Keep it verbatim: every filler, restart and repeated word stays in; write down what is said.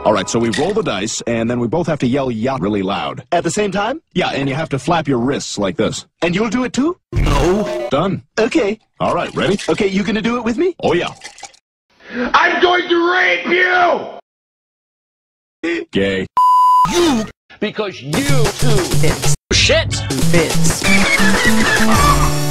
All right, so we roll the dice, and then we both have to yell yacht really loud. At the same time? Yeah, and you have to flap your wrists like this. And you'll do it too? No. Done. Okay. All right, ready? Okay, you gonna do it with me? Oh, yeah. I'm going to rape you! Gay. You! Because you too. Shit! Fits.